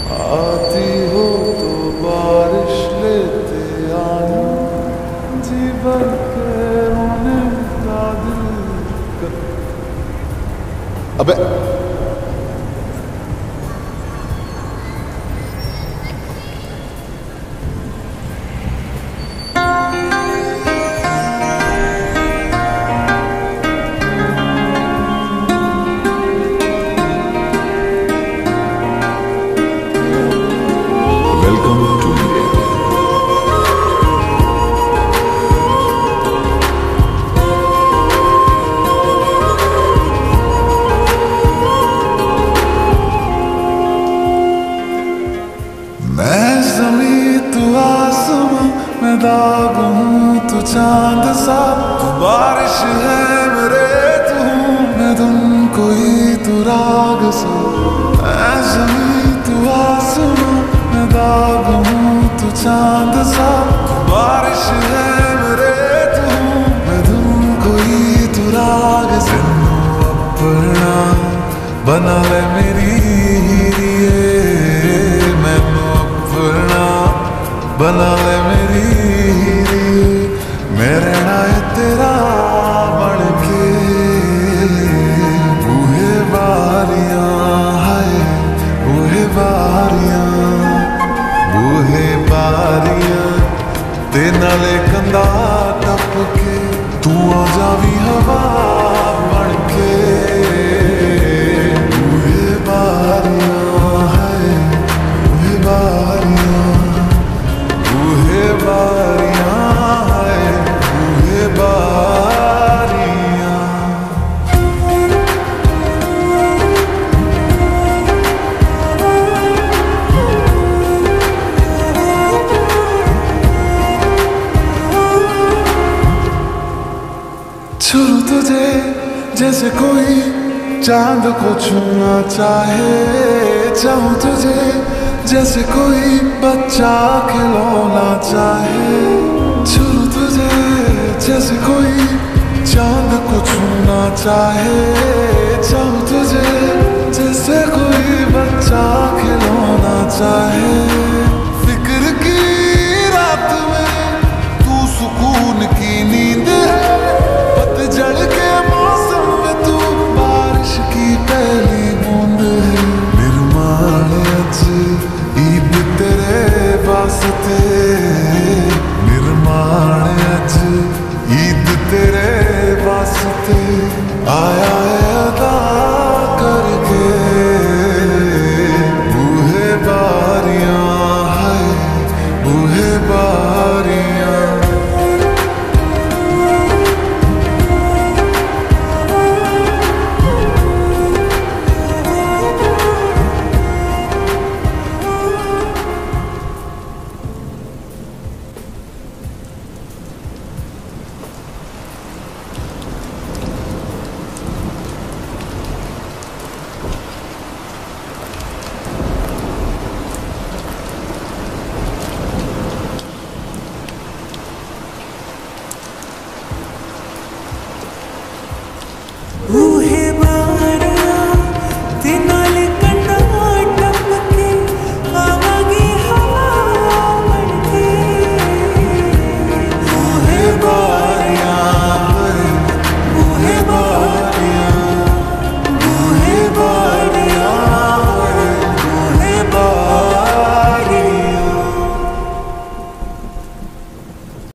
आती हो तो बारिश लेते आना, जीवन के रोने का दिल का। अबे वेलकम टू इंडिया। मैं ज़मीं तू आसमां, मैं दाग हूँ तू चांद सा, तू बारिश है मेरे तू हूँ मैं धुन कोई तू राग सा। मैं ज़मीं तू आसमां, मैं दाग हूँ तू चांद सा, तू बारिश है मेरे तू हूँ मैं धुन कोई तू राग सा। अपना बना ले मेरी हीरिए, बना ले मेरी हीरी, मैं रहना है तेरा बन के। बूहे बारियां हाय बूहे बारियां, बूहे बारियां ते नाले कंधा टप के, तू आ जावी हवा बन के। बूहे बारियां हाय बूहे बारियां, बूहे बारियां हाय बूहे बारियां। छू तुझे जैसे कोई चांद को छूना चाहे, चाहूं तुझे जैसे कोई बच्चा खिलौना चाहे। छू तुझे जैसे कोई चांद को छूना चाहे,